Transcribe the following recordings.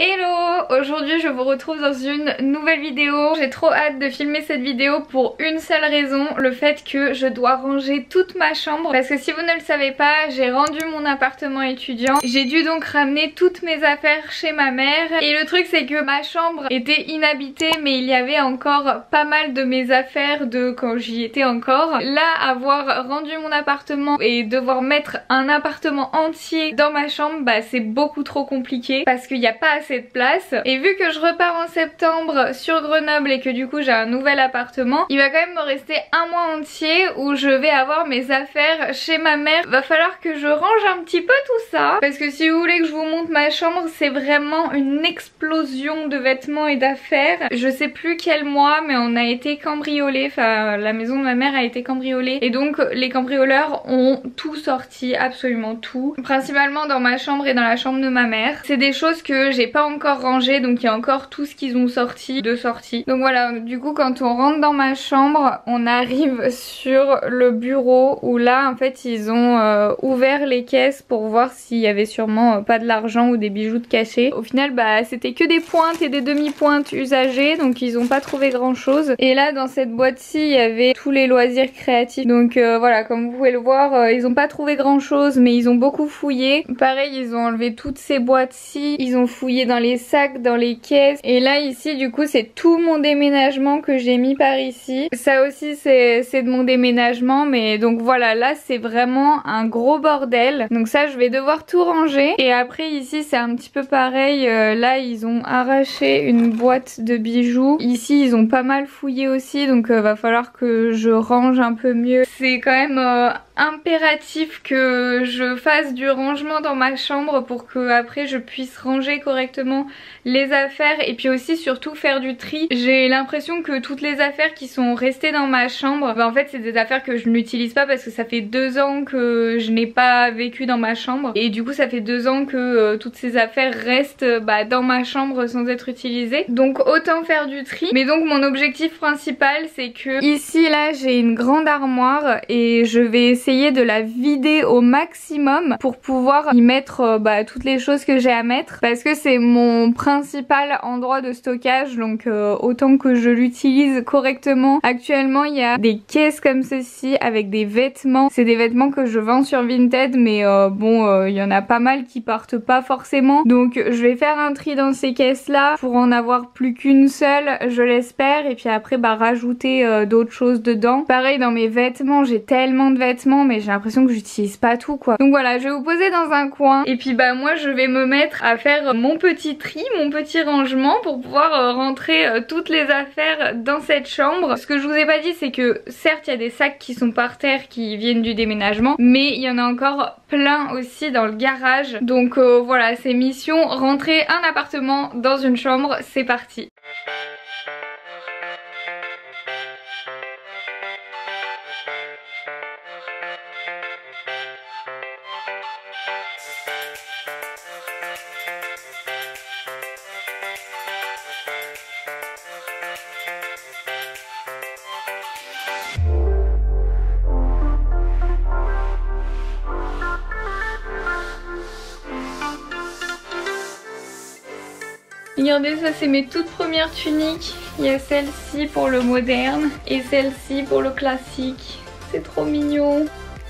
Hello! Aujourd'hui je vous retrouve dans une nouvelle vidéo. J'ai trop hâte de filmer cette vidéo pour une seule raison, le fait que je dois ranger toute ma chambre. Parce que si vous ne le savez pas, j'ai rendu mon appartement étudiant. J'ai dû donc ramener toutes mes affaires chez ma mère. Et le truc c'est que ma chambre était inhabitée, mais il y avait encore pas mal de mes affaires de quand j'y étais encore. Là, avoir rendu mon appartement et devoir mettre un appartement entier dans ma chambre, bah c'est beaucoup trop compliqué parce qu'il n'y a pas assez de place. Et vu que je repars en septembre sur Grenoble et que du coup j'ai un nouvel appartement, il va quand même me rester un mois entier où je vais avoir mes affaires chez ma mère. Va falloir que je range un petit peu tout ça, parce que si vous voulez que je vous montre ma chambre, c'est vraiment une explosion de vêtements et d'affaires. Je sais plus quel mois, mais on a été cambriolé, enfin la maison de ma mère a été cambriolée et donc les cambrioleurs ont tout sorti, absolument tout, principalement dans ma chambre et dans la chambre de ma mère. C'est des choses que j'ai pas encore rangées, donc il y a encore tout ce qu'ils ont sorti de sortie. Donc voilà, du coup quand on rentre dans ma chambre, on arrive sur le bureau où là en fait ils ont ouvert les caisses pour voir s'il y avait sûrement pas de l'argent ou des bijoux de cachet. Au final bah c'était que des pointes et des demi-pointes usagées, donc ils ont pas trouvé grand chose. Et là dans cette boîte-ci il y avait tous les loisirs créatifs, donc voilà, comme vous pouvez le voir, ils ont pas trouvé grand chose mais ils ont beaucoup fouillé. Pareil, ils ont enlevé toutes ces boîtes-ci, ils ont fouillé dans les sacs, dans les caisses. Et là ici du coup c'est tout mon déménagement que j'ai mis par ici. Ça aussi c'est de mon déménagement, mais donc voilà, là c'est vraiment un gros bordel. Donc ça je vais devoir tout ranger. Et après ici c'est un petit peu pareil, là ils ont arraché une boîte de bijoux. Ici ils ont pas mal fouillé aussi, donc va falloir que je range un peu mieux. C'est quand même impératif que je fasse du rangement dans ma chambre pour que après je puisse ranger correctement les affaires et puis aussi surtout faire du tri. J'ai l'impression que toutes les affaires qui sont restées dans ma chambre, bah en fait c'est des affaires que je n'utilise pas parce que ça fait 2 ans que je n'ai pas vécu dans ma chambre et du coup ça fait 2 ans que toutes ces affaires restent dans ma chambre sans être utilisées, donc autant faire du tri. Mais donc mon objectif principal c'est que ici là j'ai une grande armoire et je vais essayer de la vider au maximum pour pouvoir y mettre toutes les choses que j'ai à mettre, parce que c'est mon principal endroit de stockage, donc autant que je l'utilise correctement. Actuellement il y a des caisses comme ceci avec des vêtements, c'est des vêtements que je vends sur Vinted, mais il y en a pas mal qui partent pas forcément, donc je vais faire un tri dans ces caisses là pour en avoir plus qu'une seule je l'espère, et puis après rajouter d'autres choses dedans. Pareil dans mes vêtements, j'ai tellement de vêtements mais j'ai l'impression que j'utilise pas tout quoi. Donc voilà, je vais vous poser dans un coin et puis moi je vais me mettre à faire mon petit tri, mon petit rangement pour pouvoir rentrer toutes les affaires dans cette chambre. Ce que je vous ai pas dit c'est que certes il y a des sacs qui sont par terre qui viennent du déménagement, mais il y en a encore plein aussi dans le garage. Donc voilà, c'est mission rentrer un appartement dans une chambre, c'est parti. Regardez, ça c'est mes toutes premières tuniques. Il y a celle-ci pour le moderne et celle-ci pour le classique. C'est trop mignon.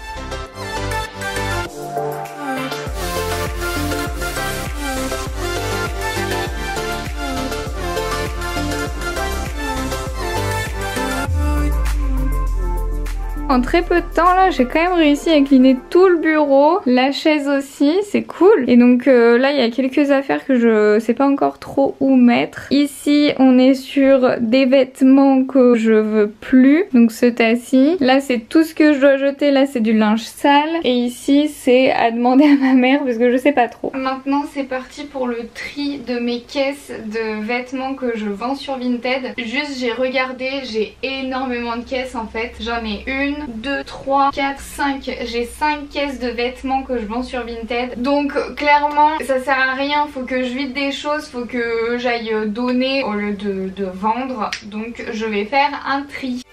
En très peu de temps là j'ai quand même réussi à incliner tout le bureau, la chaise aussi, c'est cool. Et donc là il y a quelques affaires que je sais pas encore trop où mettre. Ici on est sur des vêtements que je veux plus, donc ce tas-ci. Là c'est tout ce que je dois jeter, là c'est du linge sale. Et ici c'est à demander à ma mère parce que je sais pas trop. Maintenant c'est parti pour le tri de mes caisses de vêtements que je vends sur Vinted. Juste j'ai regardé, j'ai énormément de caisses en fait. J'en ai 1, 2, 3, 4, 5. J'ai 5 caisses de vêtements que je vends sur Vinted. Donc clairement ça sert à rien, faut que je vide des choses, faut que j'aille donner au lieu de vendre. Donc je vais faire un tri.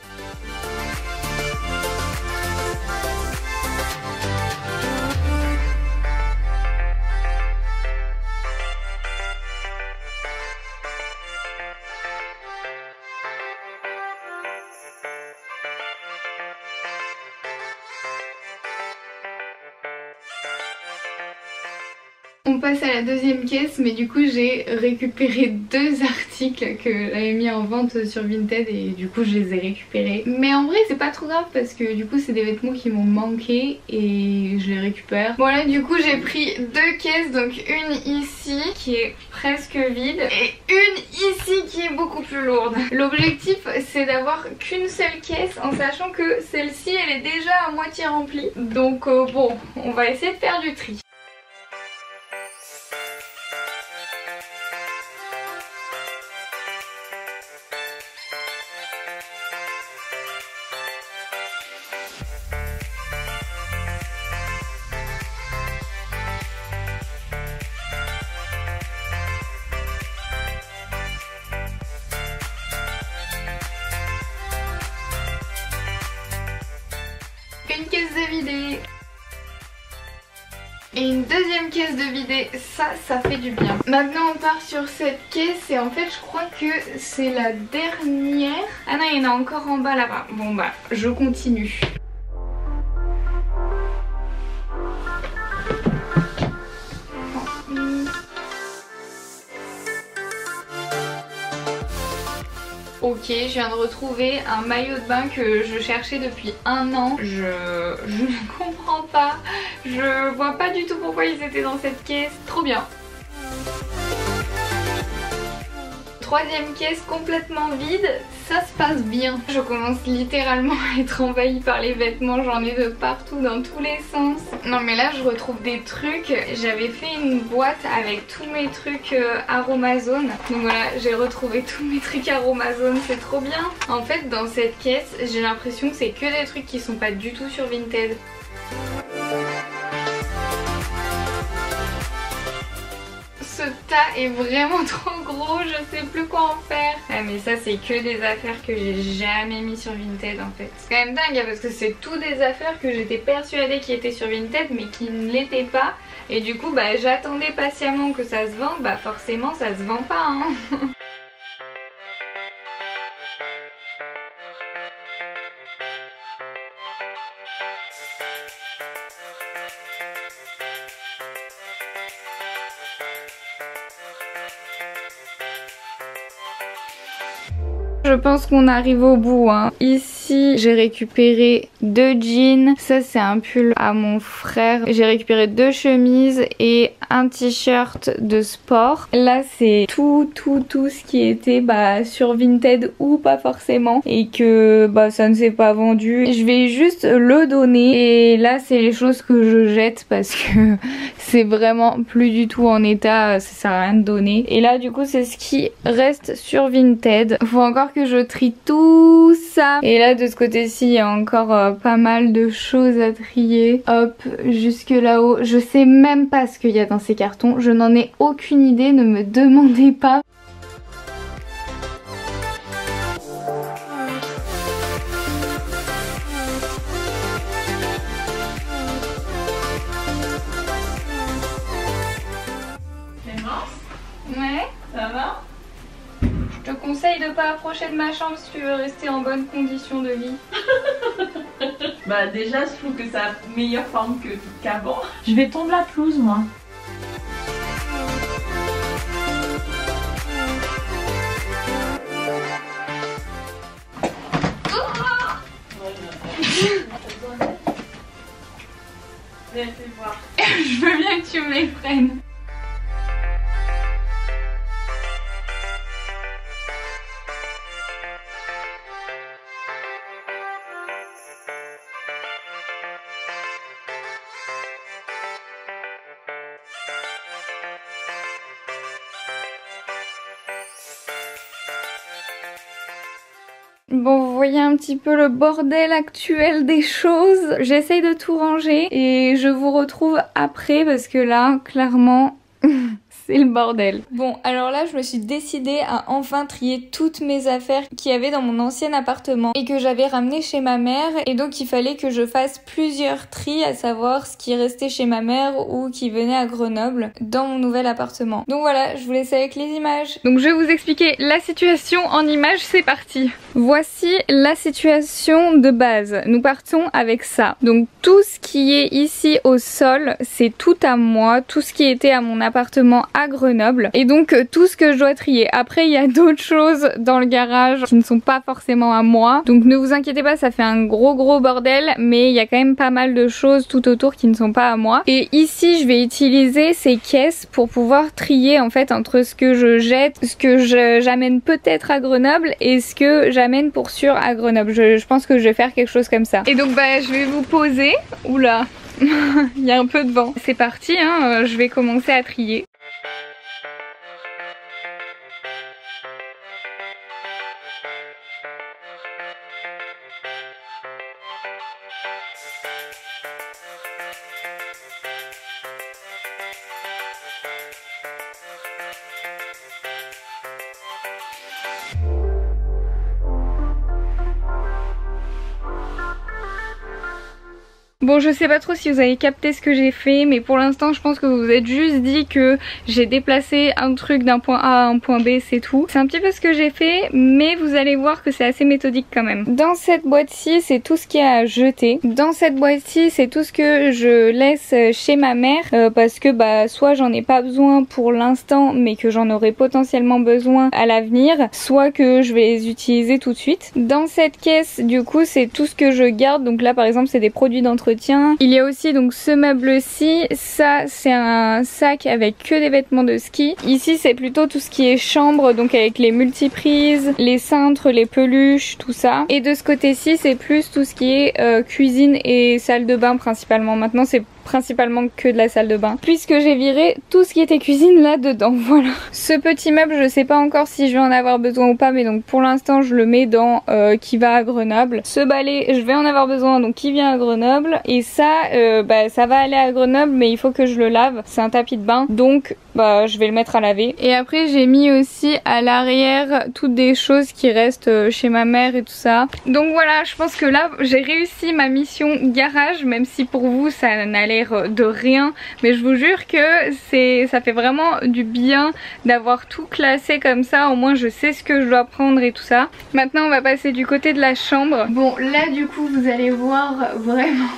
On passe à la deuxième caisse, mais du coup j'ai récupéré 2 articles que j'avais mis en vente sur Vinted et du coup je les ai récupérés. Mais en vrai c'est pas trop grave parce que du coup c'est des vêtements qui m'ont manqué et je les récupère. Voilà, du coup j'ai pris 2 caisses, donc une ici qui est presque vide et une ici qui est beaucoup plus lourde. L'objectif c'est d'avoir qu'une seule caisse en sachant que celle-ci elle est déjà à moitié remplie. Donc bon, on va essayer de faire du tri. Une caisse de vider et une deuxième caisse de vider, ça fait du bien. Maintenant on part sur cette caisse et en fait je crois que c'est la dernière. Ah non, il y en a encore en bas là-bas. Bon bah je continue. Ok, je viens de retrouver un maillot de bain que je cherchais depuis 1 an. Je ne comprends pas. Je vois pas du tout pourquoi ils étaient dans cette caisse. Trop bien. Troisième caisse complètement vide, ça se passe bien. Je commence littéralement à être envahie par les vêtements, j'en ai de partout dans tous les sens. Non mais là je retrouve des trucs, j'avais fait une boîte avec tous mes trucs Aromazone. Donc voilà, j'ai retrouvé tous mes trucs Aromazone, c'est trop bien. En fait dans cette caisse, j'ai l'impression que c'est que des trucs qui sont pas du tout sur Vinted. Ce tas est vraiment trop gros, je sais plus quoi en faire. Ah mais ça c'est que des affaires que j'ai jamais mis sur Vinted en fait. C'est quand même dingue parce que c'est tout des affaires que j'étais persuadée qui étaient sur Vinted mais qui ne l'étaient pas. Et du coup bah j'attendais patiemment que ça se vende, bah forcément ça se vend pas hein. Je pense qu'on arrive au bout hein. Ici j'ai récupéré 2 jeans, ça c'est un pull à mon frère. J'ai récupéré 2 chemises et un t-shirt de sport. Là c'est tout ce qui était sur Vinted ou pas forcément et que ça ne s'est pas vendu. Je vais juste le donner et là c'est les choses que je jette parce que c'est vraiment plus du tout en état, ça sert à rien de donner. Et là du coup c'est ce qui reste sur Vinted. Faut encore que je trie tout ça. Et là de ce côté-ci il y a encore pas mal de choses à trier. Hop, jusque là-haut. Je sais même pas ce qu'il y a dans ces cartons. Je n'en ai aucune idée, ne me demandez pas. Ouais, ça va? Je te conseille de pas approcher de ma chambre si tu veux rester en bonne condition de vie. Bah déjà je trouve que ça a meilleure forme qu'avant. Je vais tondre la pelouse moi. Viens, fais voir. Je veux bien que tu me les prennes. Bon, vous voyez un petit peu le bordel actuel des choses. J'essaye de tout ranger et je vous retrouve après parce que là, clairement, c'est le bordel. Bon, alors là, je me suis décidée à enfin trier toutes mes affaires qu'il y avait dans mon ancien appartement et que j'avais ramené chez ma mère. Et donc, il fallait que je fasse plusieurs tris, à savoir ce qui restait chez ma mère ou qui venait à Grenoble dans mon nouvel appartement. Donc voilà, je vous laisse avec les images. Donc je vais vous expliquer la situation en images, c'est parti. Voici la situation de base. Nous partons avec ça. Donc tout ce qui est ici au sol, c'est tout à moi, tout ce qui était à mon appartement à Grenoble. Et donc tout ce que je dois trier. Après il y a d'autres choses dans le garage qui ne sont pas forcément à moi. Donc ne vous inquiétez pas, ça fait un gros bordel, mais il y a quand même pas mal de choses tout autour qui ne sont pas à moi. Et ici je vais utiliser ces caisses pour pouvoir trier en fait entre ce que je jette, ce que j'amène peut-être à Grenoble et ce que j'amène pour sûr à Grenoble. Je pense que je vais faire quelque chose comme ça. Et donc bah je vais vous poser. Oula, il y a un peu de vent. C'est parti, hein, je vais commencer à trier. Bon, je sais pas trop si vous avez capté ce que j'ai fait, mais pour l'instant je pense que vous vous êtes juste dit que j'ai déplacé un truc d'un point A à un point B, c'est tout. C'est un petit peu ce que j'ai fait, mais vous allez voir que c'est assez méthodique quand même. Dans cette boîte-ci, c'est tout ce qu'il y a à jeter. Dans cette boîte-ci, c'est tout ce que je laisse chez ma mère, parce que bah soit j'en ai pas besoin pour l'instant, mais que j'en aurai potentiellement besoin à l'avenir, soit que je vais les utiliser tout de suite. Dans cette caisse, du coup, c'est tout ce que je garde. Donc là, par exemple, c'est des produits d'entretien. Il y a aussi donc ce meuble-ci, ça c'est un sac avec que des vêtements de ski. Ici c'est plutôt tout ce qui est chambre, donc avec les multiprises, les cintres, les peluches, tout ça. Et de ce côté-ci c'est plus tout ce qui est cuisine et salle de bain principalement. Maintenant c'est principalement que de la salle de bain, puisque j'ai viré tout ce qui était cuisine là dedans. Voilà. Ce petit meuble, je sais pas encore si je vais en avoir besoin ou pas, mais donc pour l'instant je le mets dans qui va à Grenoble. Ce balai, je vais en avoir besoin, donc qui vient à Grenoble. Et ça, ça va aller à Grenoble, mais il faut que je le lave. C'est un tapis de bain, donc bah je vais le mettre à laver. Et après j'ai mis aussi à l'arrière toutes des choses qui restent chez ma mère et tout ça. Donc voilà, je pense que là j'ai réussi ma mission garage, même si pour vous ça n'a l'air de rien, mais je vous jure que ça fait vraiment du bien d'avoir tout classé comme ça. Au moins je sais ce que je dois prendre et tout ça. Maintenant on va passer du côté de la chambre. Bon là du coup vous allez voir vraiment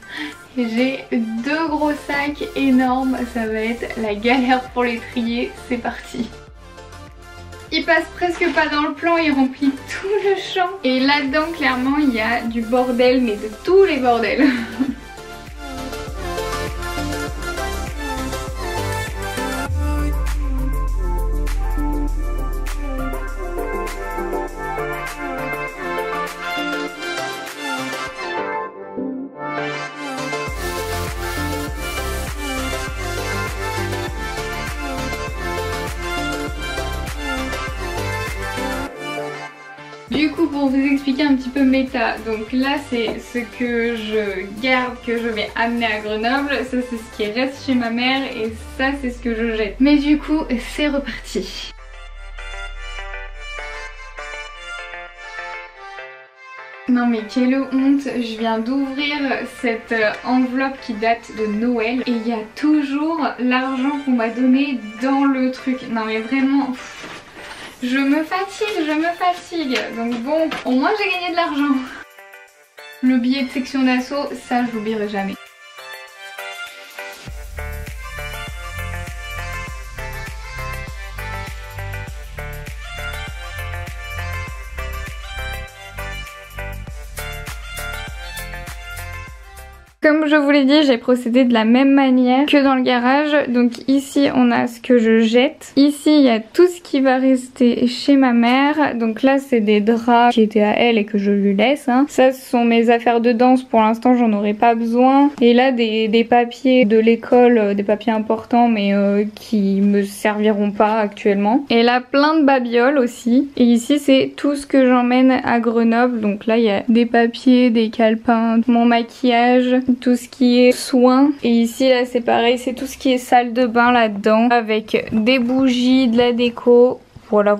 j'ai deux gros sacs énormes, ça va être la galère pour les trier. C'est parti. Il passe presque pas dans le plan, il remplit tout le champ. Et là-dedans clairement il y a du bordel, mais de tous les bordels. Du coup pour vous expliquer un petit peu méta, donc là c'est ce que je garde, que je vais amener à Grenoble, ça c'est ce qui reste chez ma mère et ça c'est ce que je jette. Mais du coup c'est reparti. Non mais quelle honte, je viens d'ouvrir cette enveloppe qui date de Noël et il y a toujours l'argent qu'on m'a donné dans le truc. Non mais vraiment... Je me fatigue. Donc bon, au moins j'ai gagné de l'argent. Le billet de section d'assaut, ça je l'oublierai jamais. Comme je vous l'ai dit, j'ai procédé de la même manière que dans le garage. Donc ici on a ce que je jette. Ici il y a tout ce qui va rester chez ma mère. Donc là c'est des draps qui étaient à elle et que je lui laisse. Ça ce sont mes affaires de danse, pour l'instant j'en aurai pas besoin. Et là des papiers de l'école, des papiers importants mais qui me serviront pas actuellement. Et là plein de babioles aussi. Et ici c'est tout ce que j'emmène à Grenoble. Donc là il y a des papiers, des calepins, mon maquillage, tout ce qui est soins. Et ici là c'est pareil, c'est tout ce qui est salle de bain là-dedans avec des bougies, de la déco, voilà.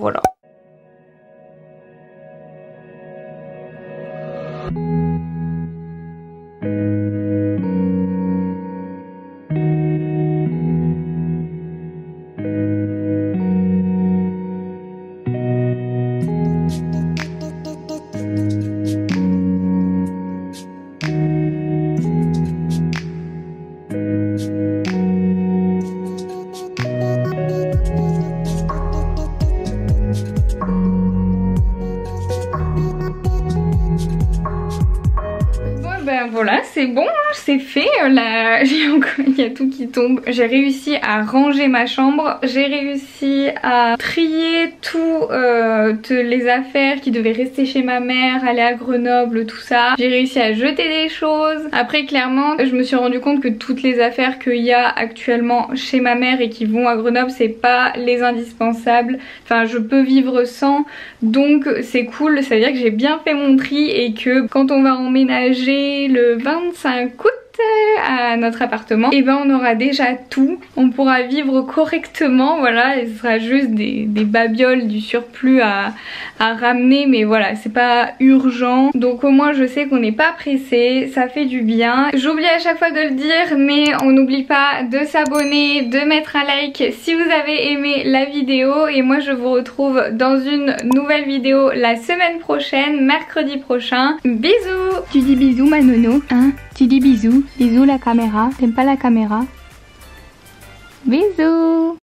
Ben voilà, c'est bon, c'est fait. Là, il y a tout qui tombe. J'ai réussi à ranger ma chambre. J'ai réussi à trier toutes les affaires qui devaient rester chez ma mère, aller à Grenoble, tout ça. J'ai réussi à jeter des choses. Après, clairement, je me suis rendu compte que toutes les affaires qu'il y a actuellement chez ma mère et qui vont à Grenoble, c'est pas les indispensables. Enfin, je peux vivre sans. Donc, c'est cool. Ça veut dire que j'ai bien fait mon tri et que quand on va emménager le 25 août à notre appartement, et ben on aura déjà tout, on pourra vivre correctement, voilà, et ce sera juste des babioles, du surplus à ramener, mais voilà, c'est pas urgent, donc au moins je sais qu'on n'est pas pressé, ça fait du bien. J'oublie à chaque fois de le dire, mais on n'oublie pas de s'abonner, de mettre un like si vous avez aimé la vidéo, et moi je vous retrouve dans une nouvelle vidéo la semaine prochaine, mercredi prochain. Bisous. Tu dis bisous ma nono, hein? Tu dis bisous, bisous la caméra, t'aimes pas la caméra? Bisous.